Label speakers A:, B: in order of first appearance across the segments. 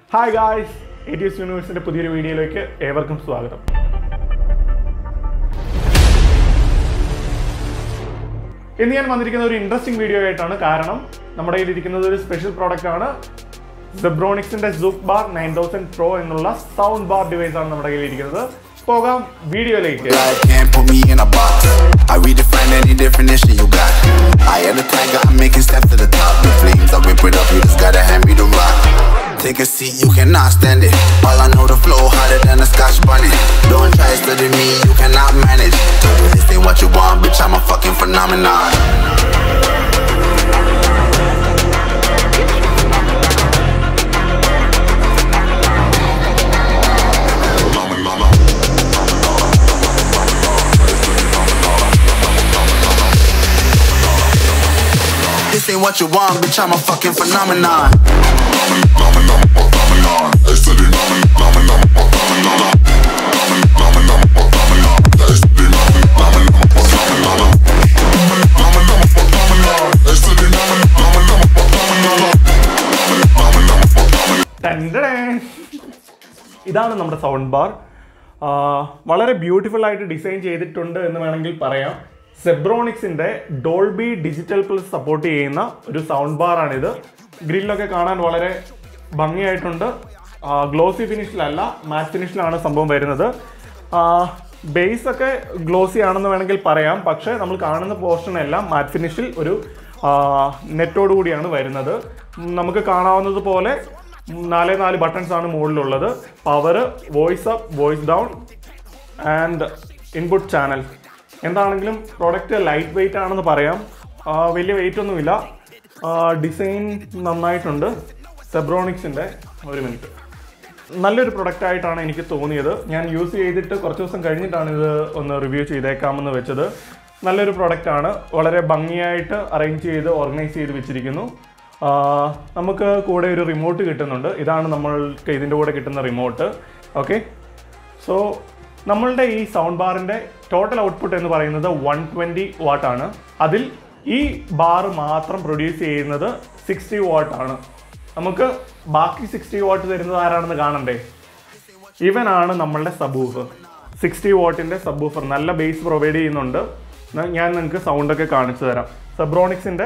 A: Hi guys, it is Universe's പുതിയൊരു വീഡിയോയിലേക്ക് ഏവർക്കും സ്വാഗതം. ഇന്ന് ഞാൻ വന്നിരിക്കുന്ന ഒരു ഇൻട്രസ്റ്റിംഗ് വീഡിയോ ആയിട്ടാണ്. കാരണം നമ്മുടെ കയ്യിൽ ഇരിക്കുന്നത് ഒരു സ്പെഷ്യൽ പ്രോഡക്റ്റ് ആണ്. Zebronics Zeb Juke 9000 Pro എന്നുള്ള സൗണ്ട് ബാർ ഡിവൈസ് ആണ് നമ്മുടെ കയ്യിൽ ഇരിക്കുന്നത്. പോകാം വീഡിയോയിലേക്ക്. I redefine any definition you got. I am the tiger, I'm making steps to the top. The flames, I whip it up, you just gotta hand me the rock. Take a seat, you cannot stand it. All I know, the flow harder than a Scotch bunny. Don't try to study me, you cannot manage. This ain't what you want, bitch, I'm a fucking phenomenon. This ain't what you want, bitch, I'm a fucking phenomenon. ഇതാണ് നമ്മുടെ sound bar. വളരെ beautiful ആയിട്ട് design ചെയ്തിട്ടുണ്ട് എന്ന് വേണമെങ്കിൽ പറയാം. സെബ്രോണിക്സിൻ്റെ Dolby digital plus support ചെയ്യുന്ന ഒരു സൗണ്ട് ബാറാണിത്. ഗ്രില്ലൊക്കെ കാണാൻ വളരെ ഭംഗിയായിട്ടുണ്ട്. ഗ്ലോസി ഫിനിഷിലല്ല, മാറ്റ് ഫിനിഷിലാണ് സംഭവം വരുന്നത്. ബേസ് ഒക്കെ ഗ്ലോസി ആണെന്ന് വേണമെങ്കിൽ പറയാം. പക്ഷേ നമ്മൾ കാണുന്ന പോർഷൻ എല്ലാം മാറ്റ് ഫിനിഷിൽ ഒരു നെറ്റോട് കൂടിയാണ് വരുന്നത്. നമുക്ക് കാണാവുന്നത് പോലെ 4 ബട്ടൺസ് ആണ് മുകളിലുള്ളത്. Power, voice up, voice down and input channel. എന്താണെങ്കിലും പ്രോഡക്റ്റ് ലൈറ്റ് വെയിറ്റ് ആണെന്ന് പറയാം. വലിയ വെയിറ്റ് ഒന്നുമില്ല. ഡിസൈൻ നന്നായിട്ടുണ്ട്. സെബ്രോണിക്സിൻ്റെ ഒരു മിനിറ്റ് നല്ലൊരു പ്രൊഡക്റ്റായിട്ടാണ് എനിക്ക് തോന്നിയത്. ഞാൻ യൂസ് ചെയ്തിട്ട് കുറച്ച് ദിവസം കഴിഞ്ഞിട്ടാണ് ഇത് ഒന്ന് റിവ്യൂ ചെയ്തേക്കാമെന്ന് വെച്ചത്. നല്ലൊരു പ്രൊഡക്റ്റാണ്. വളരെ ഭംഗിയായിട്ട് അറേഞ്ച് ചെയ്ത് ഓർഗനൈസ് ചെയ്ത് വെച്ചിരിക്കുന്നു. നമുക്ക് കൂടെ ഒരു റിമോട്ട് കിട്ടുന്നുണ്ട്. ഇതാണ് നമ്മൾക്ക് ഇതിൻ്റെ കൂടെ കിട്ടുന്ന റിമോട്ട്. ഓക്കെ, സോ നമ്മളുടെ ഈ സൗണ്ട് ബാറിൻ്റെ ടോട്ടൽ ഔട്ട്പുട്ട് എന്ന് പറയുന്നത് 120 വാട്ടാണ്. അതിൽ ഈ ബാർ മാത്രം പ്രൊഡ്യൂസ് ചെയ്യുന്നത് 60 വാട്ടാണ്. നമുക്ക് ബാക്കി 60 വാട്ട് തരുന്നത് ആരാണെന്ന് കാണണ്ടേ? ഇവനാണ് നമ്മളുടെ സബ്വൂഫർ. 60 വാട്ടിൻ്റെ സബ്വൂഫർ നല്ല ബേസ് പ്രൊവൈഡ് ചെയ്യുന്നുണ്ട്. ഞാൻ നിങ്ങൾക്ക് സൗണ്ടൊക്കെ കാണിച്ചു തരാം. സെബ്രോണിക്സിൻ്റെ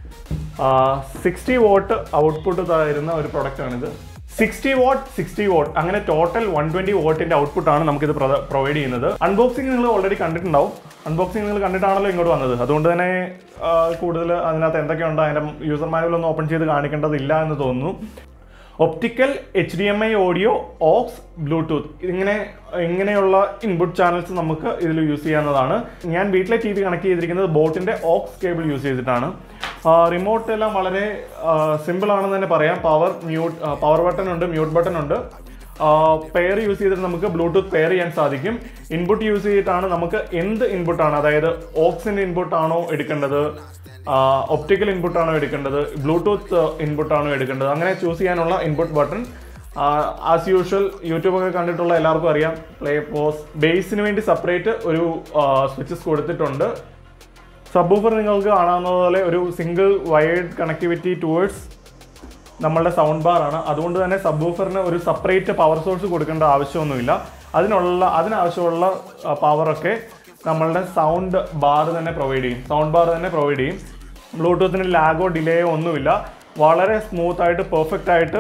A: 60 വാട്ട് ഔട്ട്പുട്ട് തരുന്ന ഒരു പ്രൊഡക്റ്റാണിത്. 60 വാട്ട് അങ്ങനെ ടോട്ടൽ 120 വാട്ടിൻ്റെ ഔട്ട്പുട്ടാണ് നമുക്കിത് പ്രൊവൈഡ് ചെയ്യുന്നത്. അൺബോക്സിങ് നിങ്ങൾ ഓൾറെഡി കണ്ടിട്ടുണ്ടാവും. അൺബോക്സിങ് നിങ്ങൾ കണ്ടിട്ടാണല്ലോ ഇങ്ങോട്ട് വന്നത്. അതുകൊണ്ട് തന്നെ കൂടുതൽ അതിനകത്ത് എന്തൊക്കെയുണ്ട് അതിൻ്റെ യൂസർ മാനുവലൊന്നും ഓപ്പൺ ചെയ്ത് കാണിക്കേണ്ടതില്ല എന്ന് തോന്നുന്നു. Optical, HDMI audio, aux, bluetooth ഇങ്ങനെയുള്ള ഇൻപുട്ട് ചാനൽസ് നമുക്ക് ഇതിൽ യൂസ് ചെയ്യാവുന്നതാണ്. ഞാൻ വീട്ടിലെ TV കണക്ട് ചെയ്തിരിക്കുന്നത് ബോട്ടിൻ്റെ ഓക്സ് കേബിൾ യൂസ് ചെയ്തിട്ടാണ്. റിമോട്ട് എല്ലാം വളരെ സിമ്പിൾ ആണെന്ന് തന്നെ പറയാം. പവർ ബട്ടൺ ഉണ്ട്, മ്യൂട്ട് ബട്ടൺ ഉണ്ട്. പെയർ യൂസ് ചെയ്തിട്ട് നമുക്ക് ബ്ലൂടൂത്ത് പെയർ ചെയ്യാൻ സാധിക്കും. ഇൻപുട്ട് യൂസ് ചെയ്തിട്ടാണ് നമുക്ക് എന്ത് ഇൻപുട്ടാണ്, അതായത് ഓക്സിൻ്റെ ഇൻപുട്ടാണോ എടുക്കേണ്ടത്, ഒപ്റ്റിക്കൽ ഇൻപുട്ടാണോ എടുക്കേണ്ടത്, ബ്ലൂടൂത്ത് ഇൻപുട്ടാണോ എടുക്കേണ്ടത്, അങ്ങനെ ചൂസ് ചെയ്യാനുള്ള ഇൻപുട്ട് ബട്ടൺ. ആസ് യൂഷ്വൽ യൂട്യൂബൊക്കെ കണ്ടിട്ടുള്ള എല്ലാവർക്കും അറിയാം, പ്ലേ, പോസ്. ബേസിന് വേണ്ടി സെപ്പറേറ്റ് ഒരു സ്വിച്ചസ് കൊടുത്തിട്ടുണ്ട്. സബ്വൂഫർ നിങ്ങൾക്ക് കാണാവുന്നതുപോലെ ഒരു സിംഗിൾ വയേർഡ് കണക്ടിവിറ്റി ടുവേർഡ്സ് നമ്മളുടെ സൗണ്ട് ബാർ ആണ്. അതുകൊണ്ട് തന്നെ സബ്വൂഫറിന് ഒരു സെപ്പറേറ്റ് പവർ സോഴ്സ് കൊടുക്കേണ്ട ആവശ്യമൊന്നുമില്ല. അതിനാവശ്യമുള്ള പവറൊക്കെ നമ്മളുടെ സൗണ്ട് ബാർ തന്നെ പ്രൊവൈഡ് ചെയ്യും. ബ്ലൂടൂത്തിന് ലാഗോ ഡിലേയോ ഒന്നുമില്ല. വളരെ സ്മൂത്തായിട്ട് പെർഫെക്റ്റ് ആയിട്ട്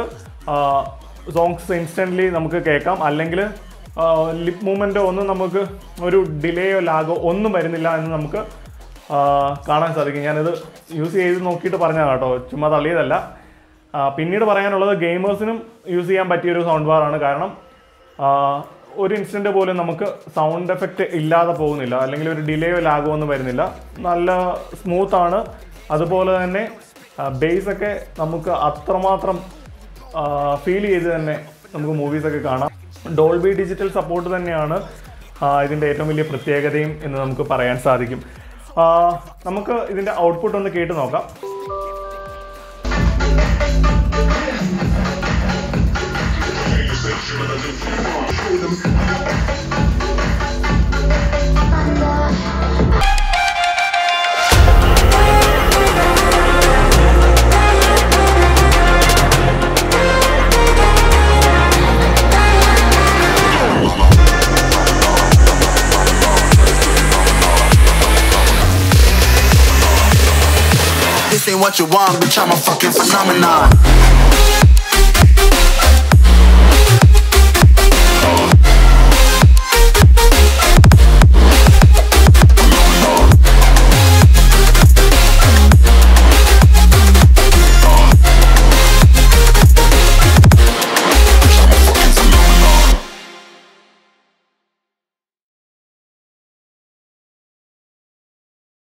A: സോങ്സ് ഇൻസ്റ്റൻ്റ്ലി നമുക്ക് കേൾക്കാം. അല്ലെങ്കിൽ ലിപ് മൂവ്മെൻറ്റോ ഒന്നും നമുക്ക് ഒരു ഡിലേയോ ലാഗോ ഒന്നും വരുന്നില്ല എന്ന് നമുക്ക് കാണാൻ സാധിക്കും. ഞാനിത് യൂസ് ചെയ്ത് നോക്കിയിട്ട് പറഞ്ഞതാണ് കേട്ടോ, ചുമ്മാ തള്ളിയതല്ല. പിന്നീട് പറയാനുള്ളത് ഗെയിമേഴ്സിനും യൂസ് ചെയ്യാൻ പറ്റിയൊരു സൗണ്ട് ബാറാണ്. കാരണം ഒരു ഇൻസ്റ്റൻ്റ് പോലും നമുക്ക് സൗണ്ട് എഫക്റ്റ് ഇല്ലാതെ പോകുന്നില്ല, അല്ലെങ്കിൽ ഒരു ഡിലേയോ ലാഗോ ഒന്നും വരുന്നില്ല. നല്ല സ്മൂത്താണ്. അതുപോലെ തന്നെ ബേസൊക്കെ നമുക്ക് അത്രമാത്രം ഫീൽ ചെയ്ത് തന്നെ നമുക്ക് മൂവീസൊക്കെ കാണാം. ഡോൾബി ഡിജിറ്റൽ സപ്പോർട്ട് തന്നെയാണ് ഇതിൻ്റെ ഏറ്റവും വലിയ പ്രത്യേകതയും എന്ന് നമുക്ക് പറയാൻ സാധിക്കും. നമുക്ക് ഇതിൻ്റെ ഔട്ട്പുട്ട് ഒന്ന് കേട്ട് നോക്കാം.
B: this ain't what you want, bitch, I'm a fucking phenomenon.